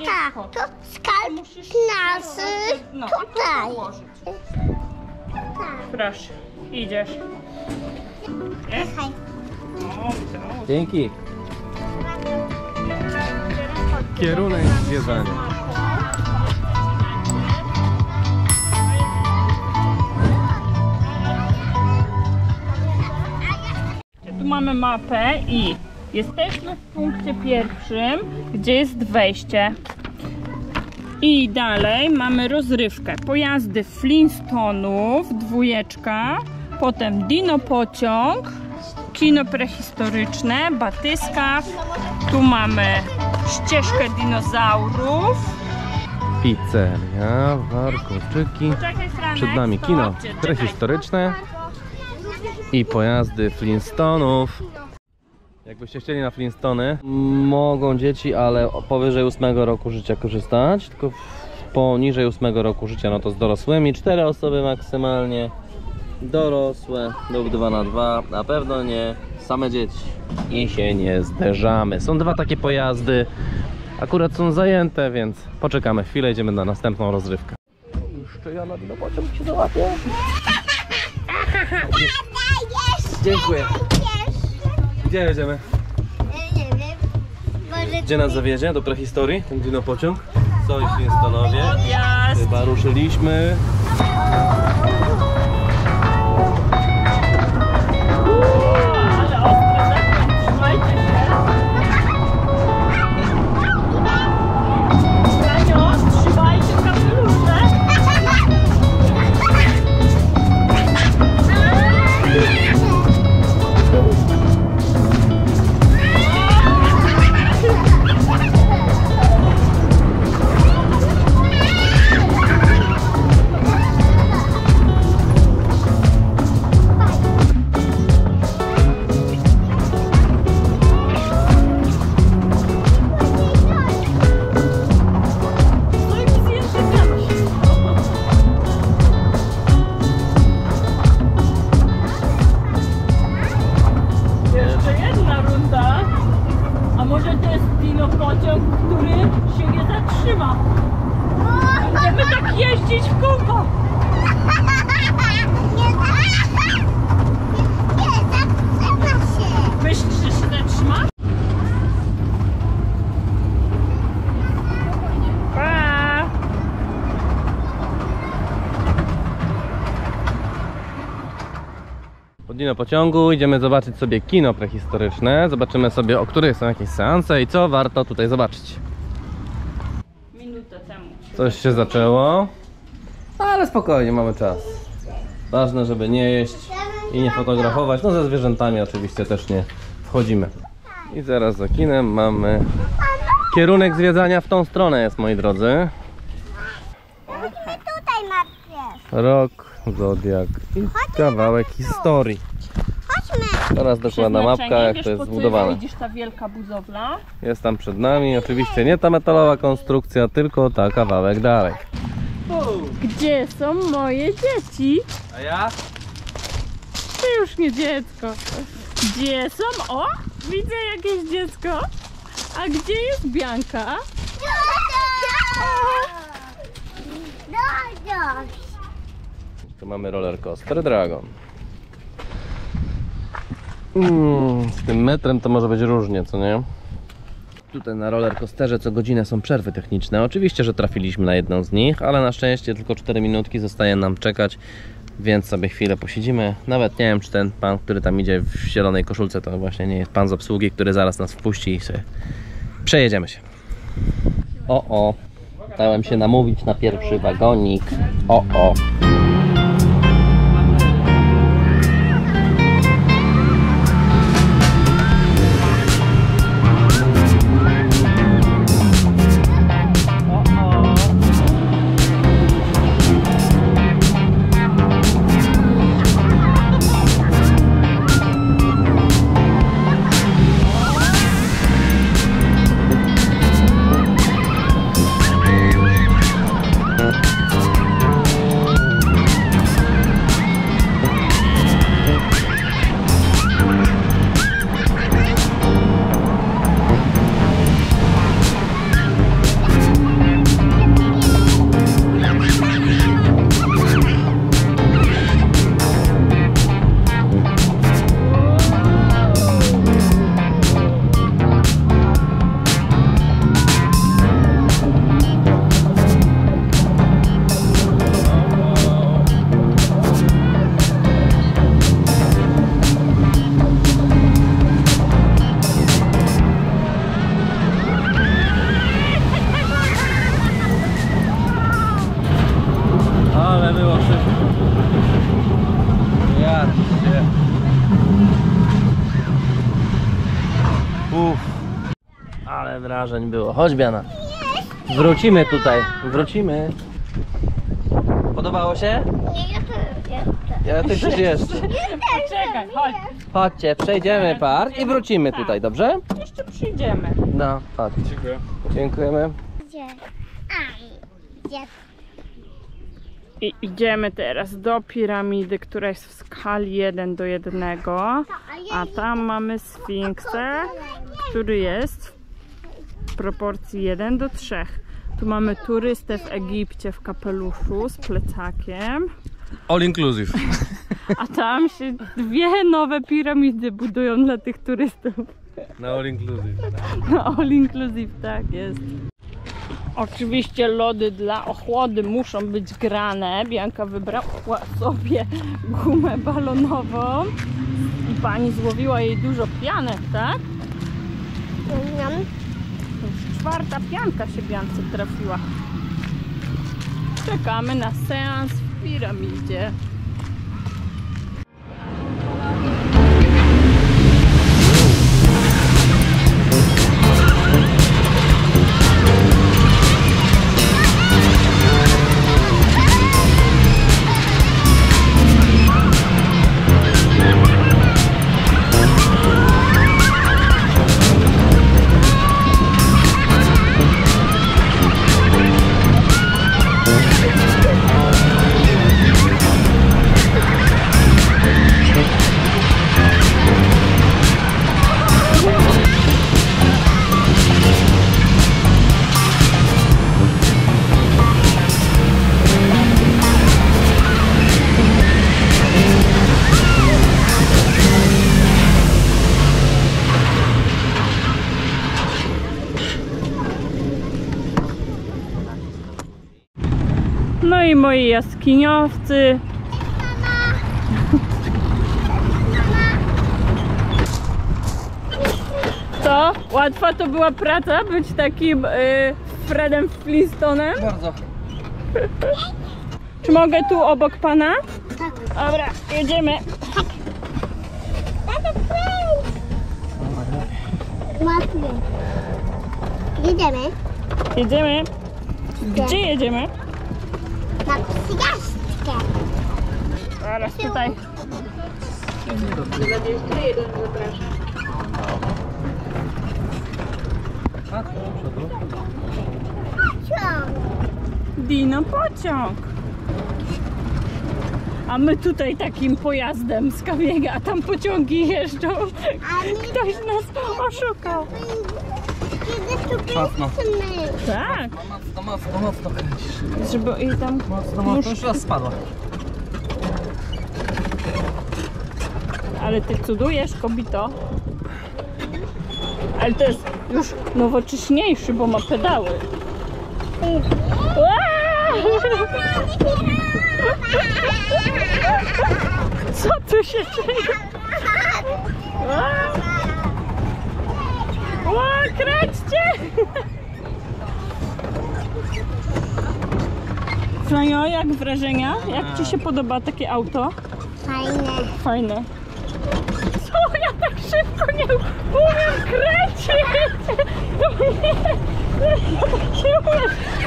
Tata, to skarb naszy tutaj. Proszę, idziesz. Dzięki. Kierunek zwiedzania. Tu mamy mapę i jesteśmy w punkcie pierwszym, gdzie jest wejście. I dalej mamy rozrywkę. Pojazdy Flintstonów, dwójeczka, potem dino pociąg, kino prehistoryczne, batyskaw. Tu mamy ścieżkę dinozaurów. Pizzeria, warkoczyki. Przed nami kino prehistoryczne i pojazdy Flintstonów. Jakbyście chcieli na Flintstony, mogą dzieci, ale powyżej 8 roku życia korzystać. Tylko poniżej 8 roku życia, no to z dorosłymi. 4 osoby maksymalnie. Dorosłe lub 2 na 2. Na pewno nie same dzieci. I się nie zderzamy. Są 2 takie pojazdy. Akurat są zajęte, więc poczekamy chwilę, idziemy na następną rozrywkę. Jeszcze ja na pociąg się załapię. Dziękuję. Gdzie jedziemy? Nie wiem. Może Gdzie nas zawiezie? Do prehistorii? Ten dinopociąg? Co jest Flintstonowie? Chyba ruszyliśmy. Będziemy tak jeździć w kółko. Myślisz, że się zatrzyma? Pa! Po dinopociągu idziemy zobaczyć sobie kino prehistoryczne. Zobaczymy sobie, o których są jakieś seanse i co warto tutaj zobaczyć. Minutę temu. Coś się zaczęło, ale spokojnie, mamy czas. Ważne, żeby nie jeść i nie fotografować. No ze zwierzętami oczywiście też nie wchodzimy. I zaraz za kinem mamy kierunek zwiedzania w tą stronę jest, moi drodzy. tutaj ma pies. Rok, zodiak i kawałek historii. Chodźmy. Teraz dokładna mapka, jak Wiesz, to jest po co zbudowane. widzisz ta wielka budowla? Jest tam przed nami, oczywiście nie ta metalowa konstrukcja, tylko ta kawałek dalej. Gdzie są moje dzieci? A ja? Ty już nie dziecko. Gdzie są? O! Widzę jakieś dziecko. A gdzie jest Bianka? Tu mamy roller coaster Dragon. Z tym metrem to może być różnie, co nie? Tutaj na roller coasterze co godzinę są przerwy techniczne. Oczywiście, że trafiliśmy na jedną z nich, ale na szczęście tylko 4 minutki zostaje nam czekać, więc sobie chwilę posiedzimy. Nawet nie wiem, czy ten pan, który tam idzie w zielonej koszulce, to właśnie nie jest pan z obsługi, który zaraz nas wpuści i sobie przejedziemy się. O, dałem się namówić na pierwszy wagonik. O. Uff. Ale wrażeń było. Chodź, Biana. Wrócimy tutaj. Wrócimy. Podobało się? Nie, ja to jeszcze. Ja ty też jeszcze. Poczekaj, chodź. Chodźcie, przejdziemy park i wrócimy tutaj, dobrze? Jeszcze przyjdziemy. No, chodź. Dziękuję. Dziękujemy. Gdzie? Gdzie? I idziemy teraz do piramidy, która jest w skali 1:1, a tam mamy Sfinksę, który jest w proporcji 1:3. Tu mamy turystę w Egipcie w kapeluszu z plecakiem, All inclusive. a tam się 2 nowe piramidy budują dla tych turystów. Na all inclusive. No, all inclusive, tak jest. Oczywiście lody dla ochłody muszą być grane. Bianka wybrała sobie gumę balonową i pani złowiła jej dużo pianek, tak? Już 4. pianka się Biance trafiła. Czekamy na seans w piramidzie. No i moi jaskiniowcy. Co? Łatwa to była praca być takim Fredem Flintstonem? Bardzo. Czy mogę tu obok pana? Dobra, jedziemy. Matmy. Jedziemy Jedziemy. Gdzie jedziemy? na przyjazdkę. Zaraz tutaj. Ciąg. Dino pociąg. A my tutaj takim pojazdem z kamienia, a tam pociągi jeżdżą. A my Ktoś nas oszukał. kiedy tu Mocno. byliśmy. Tak, Mocno kręcisz. żeby i tam Mocno, już raz spadła. Ale ty cudujesz, kobito. Ale to jest już nowocześniejszy, bo ma pedały. Aaaa! Co tu się dzieje? O, kręćcie! Franio, jak wrażenia? Jak ci się podoba takie auto? Fajne. Fajne. Co? Ja tak szybko nie umiem kręcić! To nie! Ja tak się umiem!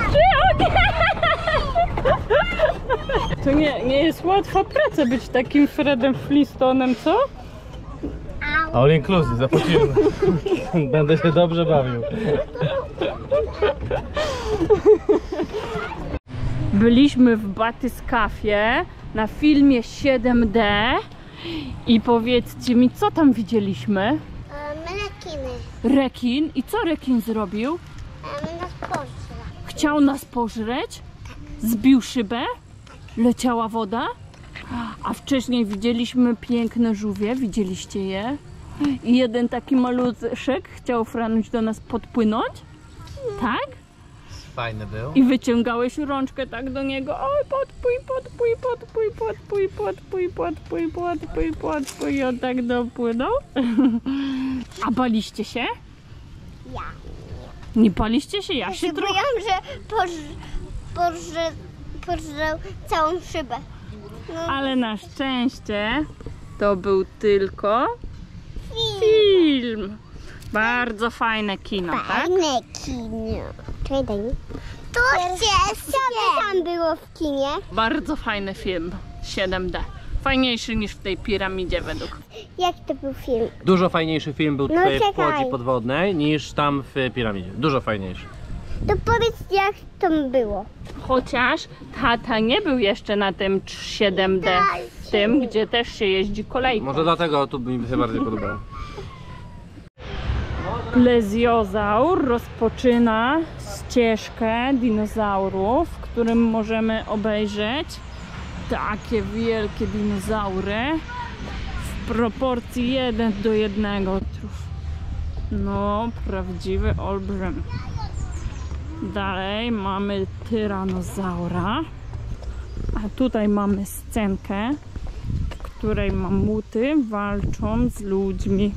To nie jest łatwa praca być takim Fredem Flintstonem, co? All inclusive, zapłacimy. Będę się dobrze bawił. Byliśmy w Batyskafie na filmie 7D i powiedzcie mi, co tam widzieliśmy? Melekiny. Rekin. I co rekin zrobił? Nas poszła. Chciał nas pożreć? Zbił szybę? Leciała woda? A wcześniej widzieliśmy piękne żółwie, widzieliście je? I jeden taki maluszek chciał Franuś do nas podpłynąć? Tak? Fajny był. I wyciągałeś rączkę tak do niego. Oj, podpój, podpój, podpój, podpój, podpój, podpój, podpój, podpój. I on tak dopłynął. A baliście się? Ja. Nie baliście się? Ja Ja się się trochę... boję, że pożrał całą szybę. No, Ale na szczęście to był tylko film. film. Bardzo fajne kino, tak? Fajne kino. Czekaj, daj mi. To co tam było w kinie? Bardzo fajny film 7D. Fajniejszy niż w tej piramidzie według. Jaki to był film? Dużo fajniejszy film był tutaj w czekaj. Łodzi Podwodnej niż tam w piramidzie. Dużo fajniejszy. To powiedz, jak tam było. Chociaż tata nie był jeszcze na tym 7D, w tym, gdzie też się jeździ kolejką. Może dlatego tu mi się bardziej podobało. Plezjozaur rozpoczyna ścieżkę dinozaurów, w którym możemy obejrzeć takie wielkie dinozaury w proporcji 1:1. No, prawdziwy olbrzym. Dalej mamy tyranozaura, a tutaj mamy scenkę, w której mamuty walczą z ludźmi.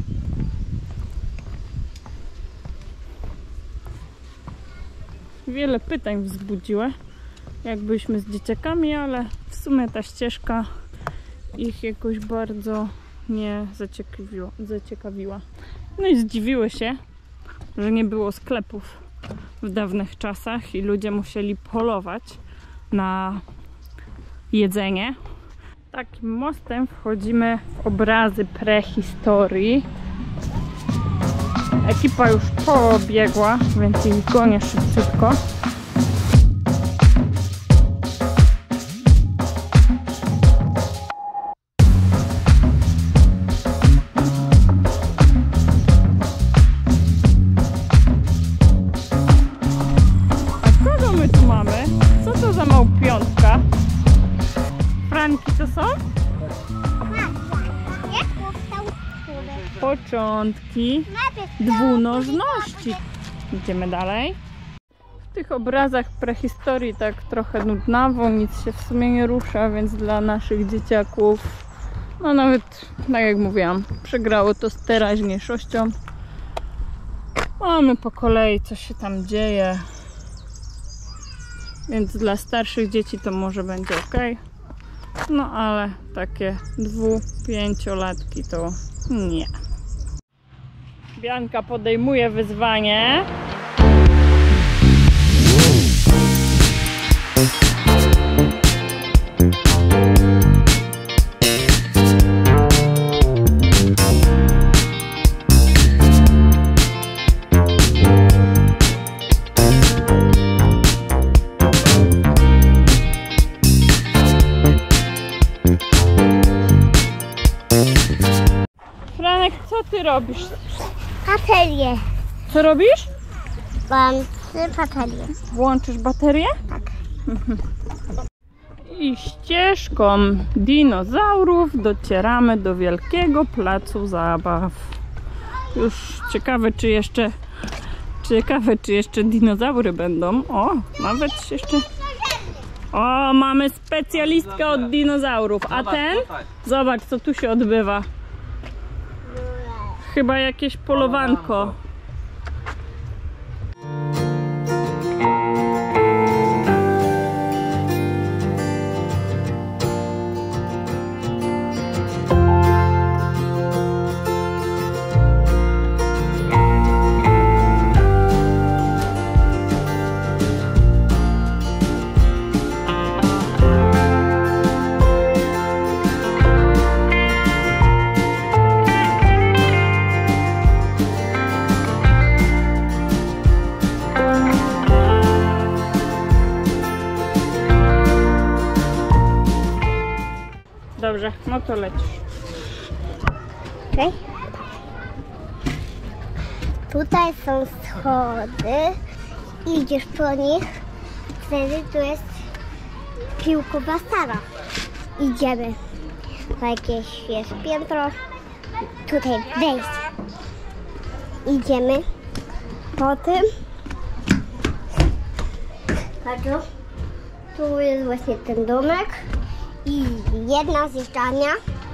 Wiele pytań wzbudziła, jak byliśmy z dzieciakami, ale w sumie ta ścieżka ich jakoś bardzo nie zaciekawiła. No i zdziwiły się, że nie było sklepów w dawnych czasach i ludzie musieli polować na jedzenie. Takim mostem wchodzimy w obrazy prehistorii. Ekipa już pobiegła, więc ich gonię szybciutko. A kogo my tu mamy? Co to za małpiątka? Franki to są? Jak powstał człowiek? Początki dwunożności. Idziemy dalej. W tych obrazach prehistorii tak trochę nudnawo, nic się w sumie nie rusza, więc dla naszych dzieciaków, no nawet, tak jak mówiłam, przegrało to z teraźniejszością. Mamy po kolei, co się tam dzieje, więc dla starszych dzieci to może będzie ok. No ale takie 2-5-latki to nie. Bianka podejmuje wyzwanie. Franek, co ty robisz? Baterię. Co robisz? Mam 3 baterie. Włączysz baterię? Tak. I ścieżką dinozaurów docieramy do wielkiego placu zabaw. Już ciekawe, czy jeszcze dinozaury będą. O, nawet jeszcze... O, mamy specjalistkę od dinozaurów. A ten? Zobacz, co tu się odbywa. Chyba jakieś polowanko. Dobrze, no to lecisz. Okay. Tutaj są schody. Idziesz po nich. Wtedy tu jest piłkowa sala. Idziemy. Po jakieś jest piętro. Tutaj wejść. Idziemy. Potem patrz, tu jest właśnie ten domek. I jedna zjeżdżalnia.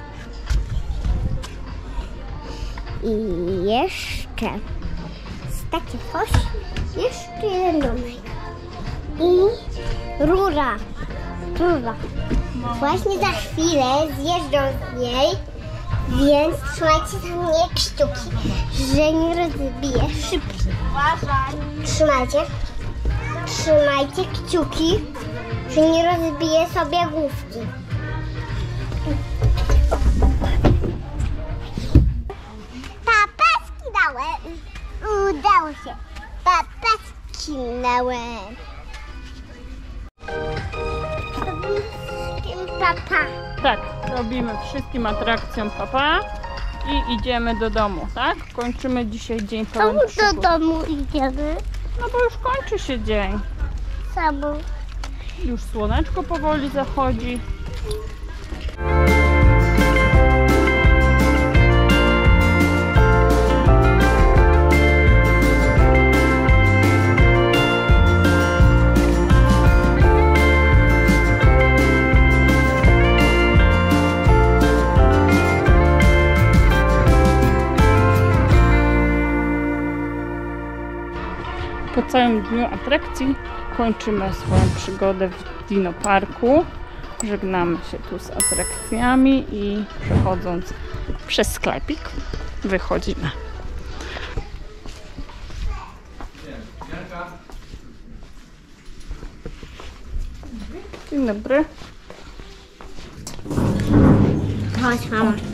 I jeszcze z takie coś. Jeszcze jeden domek. I rura. Rura. Właśnie za chwilę zjeżdżą z niej Więc trzymajcie za mnie kciuki, że nie rozbiję szybki. Trzymajcie kciuki, że nie rozbiję sobie główki. Papaski dałem. Udało się. Papaski dałem. Papa. Tak, robimy wszystkim atrakcjom papa i idziemy do domu, tak? Kończymy dzisiaj dzień pełen Czemu przygód. do domu idziemy? No bo już kończy się dzień. Samo. Już słoneczko powoli zachodzi. Po całym dniu atrakcji kończymy swoją przygodę w Dino Parku. Żegnamy się tu z atrakcjami i przechodząc przez sklepik wychodzimy. Dzień dobry. Chodź, mama.